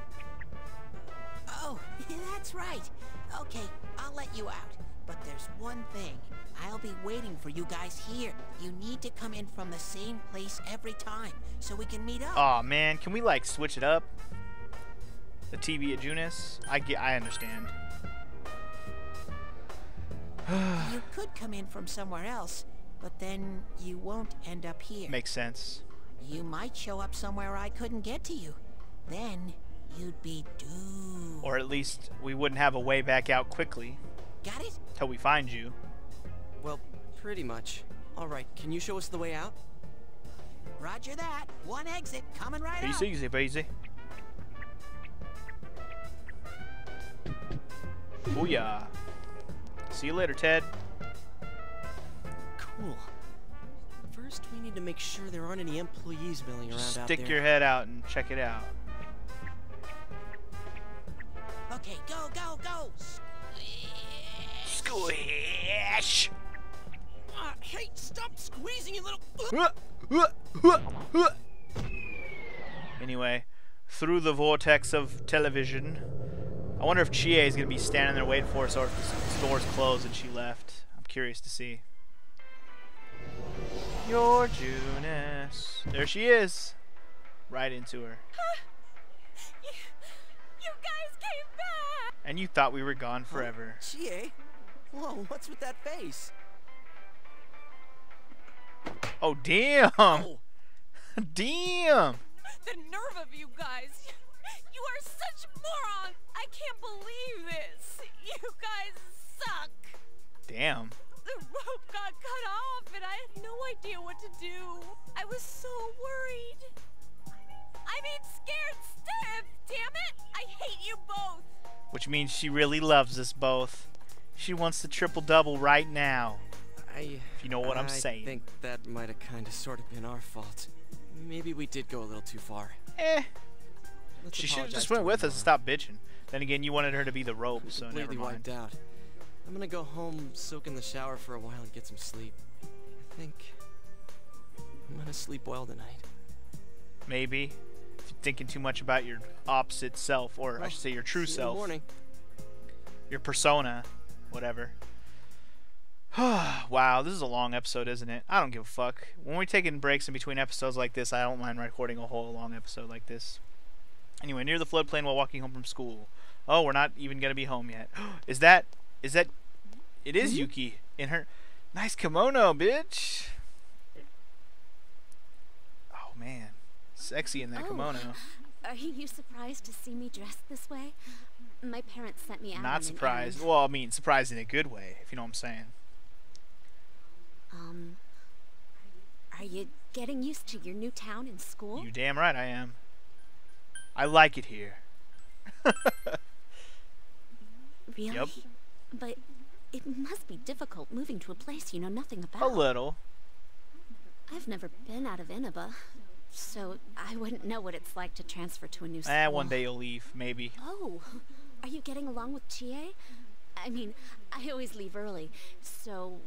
Oh, that's right. Okay, I'll let you out. But there's one thing. I'll be waiting for you guys here. You need to come in from the same place every time, so we can meet up.
Aw, man. Can we, like, switch it up? The TV at Junis? I understand.
You could come in from somewhere else, but then you won't end up here.
Makes sense.
You might show up somewhere I couldn't get to you. Then you'd be doomed.
Or at least we wouldn't have a way back out quickly.
Got it?
Till we find you.
Well, pretty much. Alright, can you show us the way out?
Roger that. One exit coming right up.
Easy, easy. Booyah. See you later, Ted.
Cool. First, we need to make sure there aren't any employees milling around out there.
Stick your head out and check it out.
Okay, go, go, go!
Squish!
Hey, stop squeezing, you little...
Anyway, through the vortex of television. I wonder if Chie is going to be standing there waiting for us, or if the store's closed and she left. I'm curious to see. Your Junis. There she is. Right into her.
You guys came back!
And you thought we were gone forever.
Chie? Whoa, what's with that face?
Oh, damn!
Oh.
Damn!
The nerve of you guys! You are such morons! I can't believe this! You guys suck!
Damn.
The rope got cut off and I had no idea what to do. I was so worried. I mean, scared stiff! Damn it! I hate you both!
Which means she really loves us both. She wants the triple-double right now. If you know what I'm saying.
I think that might have kind of sort of been our fault. Maybe we did go a little too far. Let's
She should have
apologize
just
to
went
her
with us and
tomorrow.
stopped bitching. Then again, you wanted her to be the rope, so never
Completely
mind.
wiped out. I'm gonna go home, soak in the shower for a while, and get some sleep. I think I'm gonna sleep well tonight.
Maybe. If you're thinking too much about your opposite self, or I should say your true
See you in the
self.
morning.
Your persona. Whatever. Wow, this is a long episode, isn't it? I don't give a fuck. When we're taking breaks in between episodes like this, I don't mind recording a whole long episode like this. Anyway, near the floodplain while walking home from school. Oh, we're not even gonna be home yet. Is that it is Yuki in her nice kimono, bitch. Oh man. Sexy in that kimono.
Are you surprised to see me dressed this way? My parents sent me out.
Not surprised. Well, I mean, surprised in a good way, if you know what I'm saying.
Are you getting used to your new town and school?
You damn right I am. I like it here.
Really?
Yep.
But it must be difficult moving to a place you know nothing about.
A little.
I've never been out of Inaba, so I wouldn't know what it's like to transfer to a new school.
One day you'll leave, maybe.
Oh, are you getting along with Chie? I mean, I always leave early, so,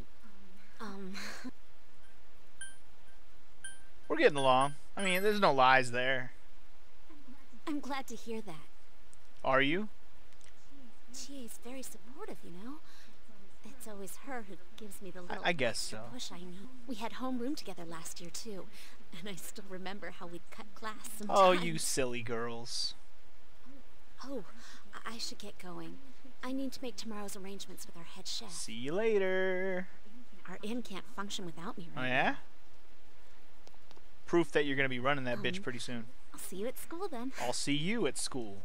We're getting along. I mean, there's no lies there.
I'm glad to hear that.
Are you?
Chie's very supportive, you know. It's always her who gives me the little
I guess so.
push I need. We had homeroom together last year, too, and I still remember how we'd cut class sometimes.
Oh, you silly girls.
Oh, I should get going. I need to make tomorrow's arrangements with our head chef.
See you later.
Our inn can't function without me right
Oh, yeah? Proof that you're going to be running that bitch pretty soon.
I'll see you at school then.
I'll see you at school.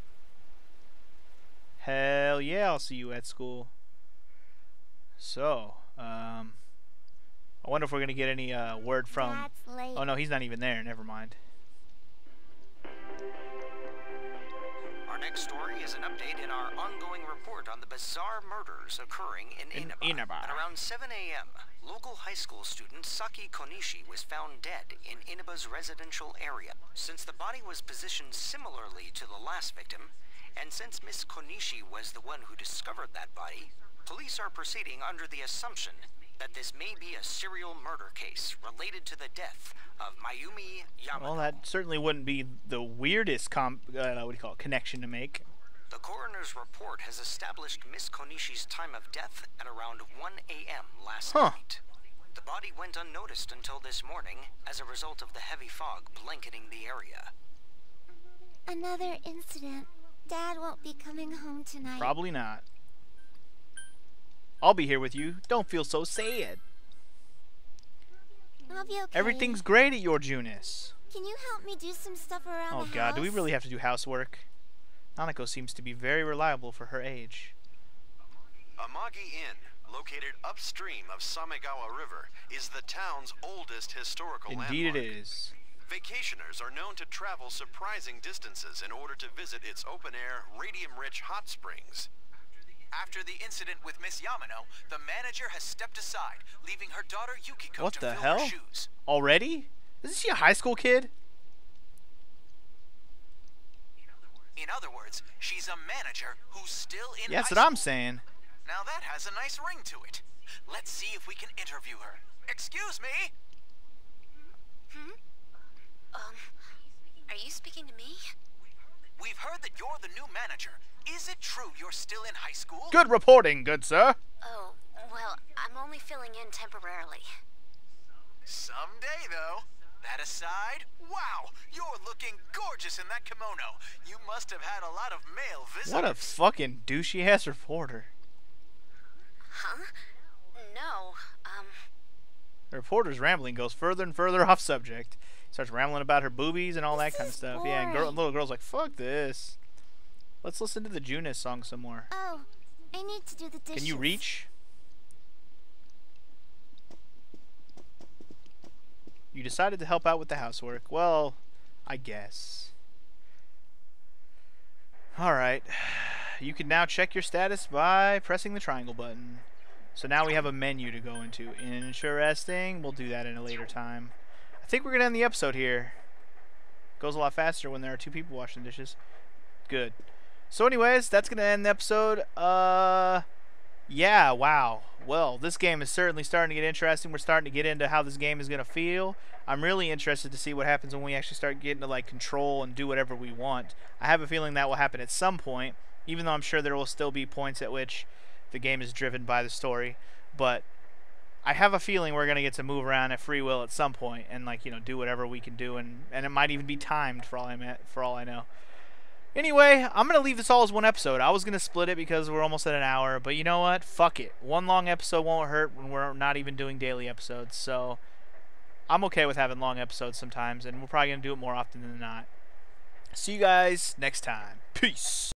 Hell yeah, I'll see you at school. So, I wonder if we're going to get any word from...
That's late.
Oh, no, he's not even there. Never mind.
Our next story is an update in our ongoing report on the bizarre murders occurring in Inaba. At around 7 a.m., local high school student Saki Konishi was found dead in Inaba's residential area. Since the body was positioned similarly to the last victim, and since Miss Konishi was the one who discovered that body, police are proceeding under the assumption that this may be a serial murder case related to the death of Mayumi Yamano.
Well, that certainly wouldn't be the weirdest connection to make.
The coroner's report has established Miss Konishi's time of death at around 1 a.m. last night. The body went unnoticed until this morning as a result of the heavy fog blanketing the area.
Another incident. Dad won't be coming home tonight.
Probably not. I'll be here with you. Don't feel so sad.
I'll be okay.
Everything's great at your Junis.
Can you help me do some stuff around the house?
Oh god, do we really have to do housework? Nanako seems to be very reliable for her age.
Amagi Inn, located upstream of Samegawa River, is the town's oldest historical landmark.
Indeed it is.
Vacationers are known to travel surprising distances in order to visit its open-air, radium-rich hot springs.
After the incident with Miss Yamano, the manager has stepped aside, leaving her daughter Yukiko
What
to
the
fill
hell?
her shoes.
Already? Isn't she a high school kid?
In other words, she's a manager who's still in
Yeah, that's
high
what I'm
school.
saying.
Now that has a nice ring to it. Let's see if we can interview her. Excuse me?
Are you speaking to me?
We've heard that you're the new manager. Is it true you're still in high school?
Good reporting, good sir.
Oh, well, I'm only filling in temporarily.
Someday, though. That aside, wow, you're looking gorgeous in that kimono. You must have had a lot of male visitors.
What a fucking douchey-ass reporter.
Huh? No,
The reporter's rambling goes further and further off subject. Starts rambling about her boobies and all that kind of stuff. Yeah, and little girl's like, fuck this. Let's listen to the Junis song some more.
Oh, I need to do the dishes.
Can you reach? You decided to help out with the housework. Well, I guess. Alright. You can now check your status by pressing the triangle button. So now we have a menu to go into. Interesting. We'll do that in a later time. I think we're going to end the episode here. Goes a lot faster when there are two people washing dishes. Good. So anyways, that's going to end the episode. Yeah, wow. Well, this game is certainly starting to get interesting. We're starting to get into how this game is going to feel. I'm really interested to see what happens when we actually start getting to like control and do whatever we want. I have a feeling that will happen at some point, even though I'm sure there will still be points at which the game is driven by the story. But I have a feeling we're going to get to move around at free will at some point and like, you know, do whatever we can do, and it might even be timed for all I know. Anyway, I'm going to leave this all as one episode. I was going to split it because we're almost at an hour, but you know what? Fuck it. One long episode won't hurt when we're not even doing daily episodes, so I'm okay with having long episodes sometimes, and we're probably going to do it more often than not. See you guys next time. Peace.